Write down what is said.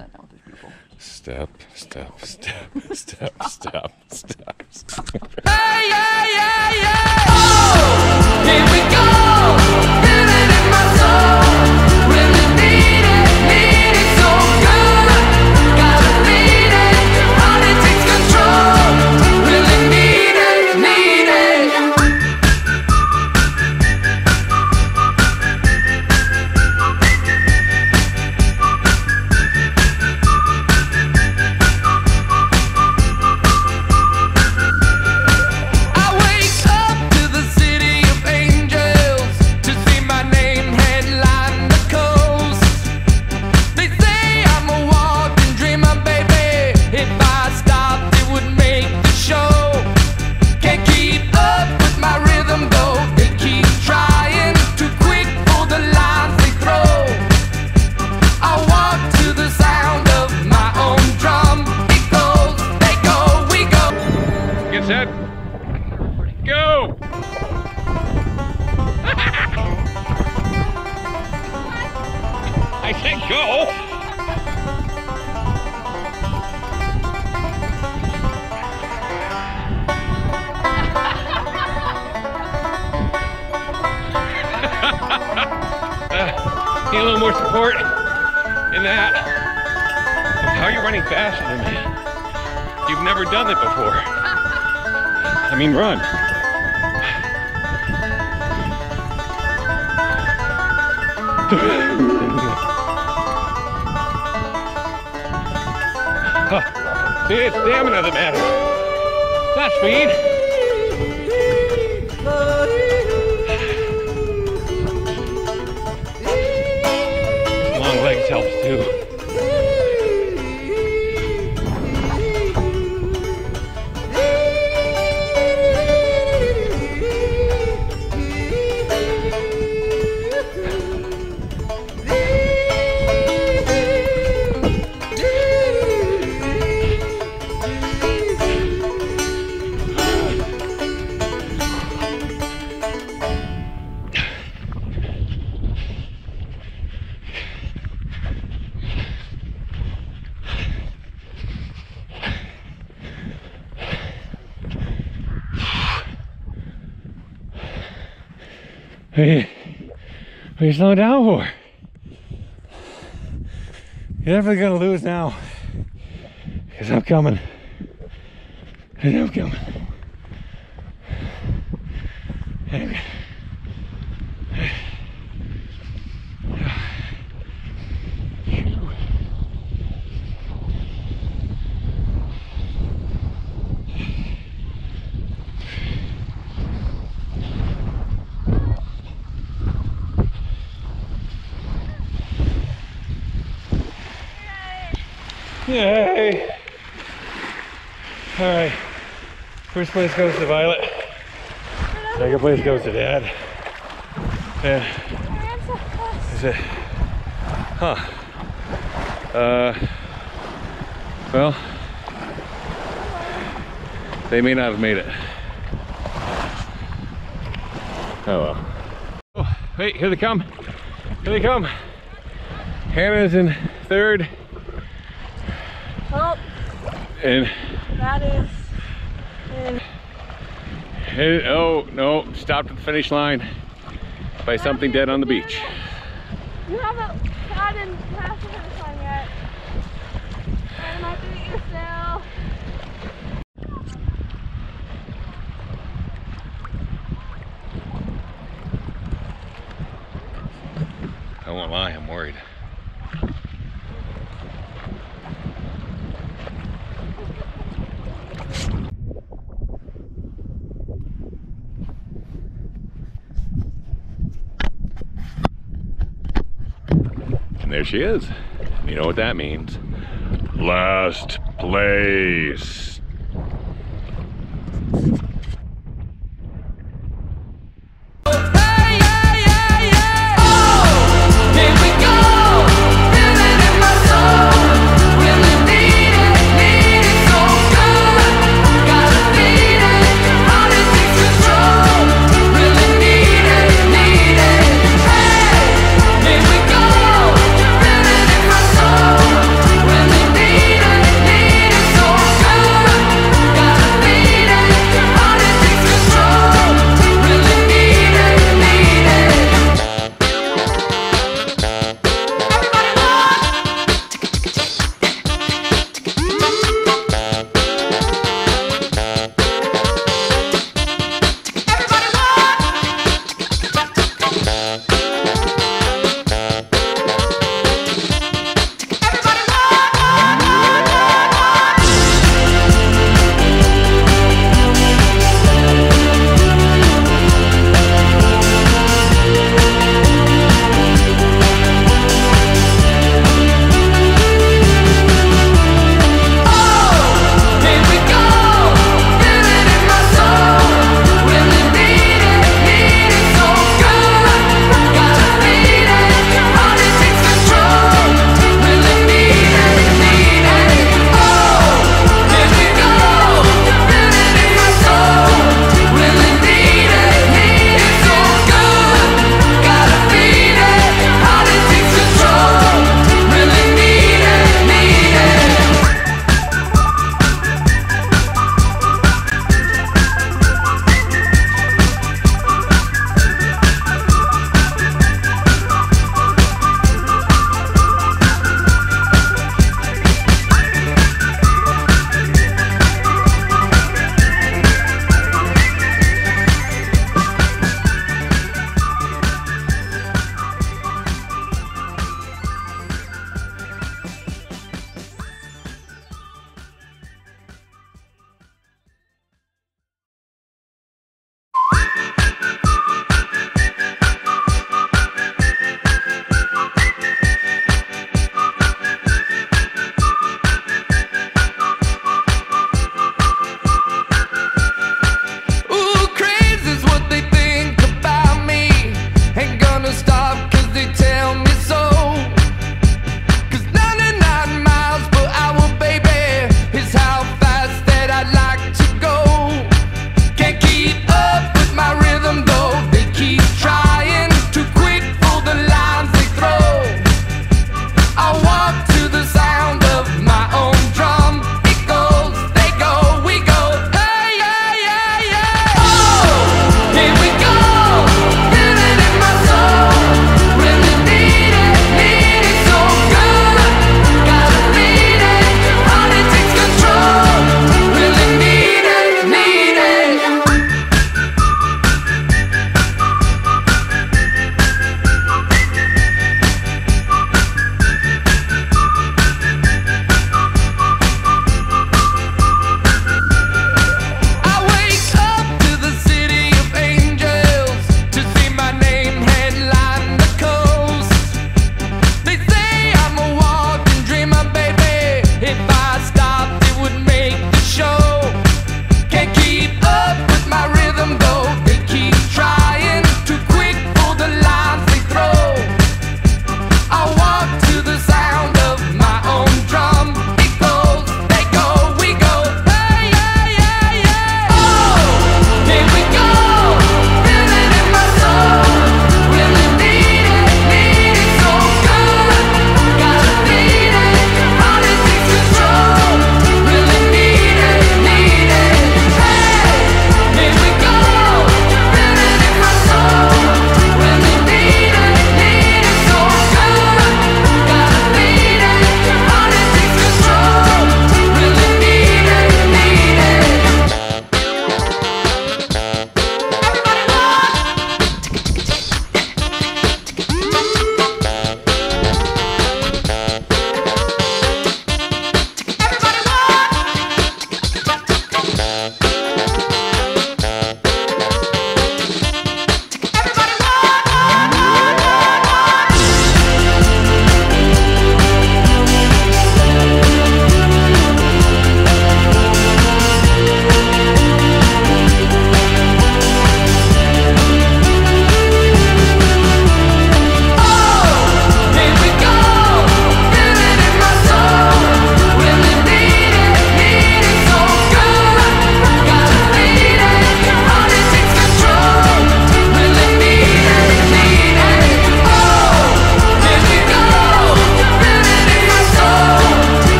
that now with those people. Step, step, step, step, step, step, step. Hey, yeah, yeah, yeah. Oh, here we go. Feel it in my soul. Really need it so good. Gotta beat it. How it takes control. Really need it, need it. Set, go! I said go! Need a little more support in that. How are you running faster than me? You've never done it before. I mean, run. See, it's stamina that matters. Not speed. Long legs helps too. What are you slowing down for? You're definitely gonna lose now. Because I'm coming. Because I'm coming. Anyway. Yay! Alright. First place goes to Violet. Second place goes to Dad. And is it? Huh. Well, they may not have made it. Oh well. Oh, wait, here they come. Here they come. Hannah's in third. Oh, And that is in. Oh no, stopped at the finish line by something dead on the beach. You haven't gotten past the finish line yet. I might beat you still. I won't lie, I'm worried. And there she is. You know what that means. Last place.